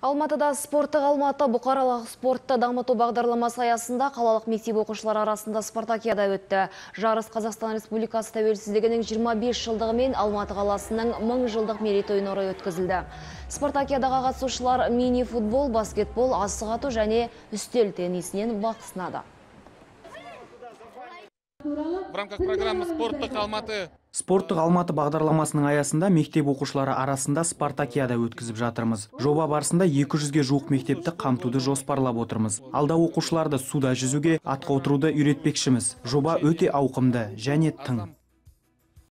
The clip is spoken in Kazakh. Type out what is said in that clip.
Алматыда спорттық Алматы бұқаралық спортты дамыту бағдарламасы аясында қалалық мектеп оқушылары арасында спартакиада өтті. Жарыс Қазақстан Республикасы тәуелсіздігінің 25 жылдығы мен Алматы қаласының 1000 жылдық мерейтойына орай өткізілді. Спартакиадаға қатысушылар мини-футбол, баскетбол, асық ату және үстел теннисінен бақ сынады. В рамках программы Спорттық Алматы бағдарламасының аясында мектеп оқушылары арасында спартакиада өткізіп жатырмыз. Жоба барысында 200-ге жуық мектепті қамтуды жоспарлап отырмыз. Алда оқушыларды суда жүзуге, атқа отыруды үйретпекшіміз. Жоба өте ауқымды және тың.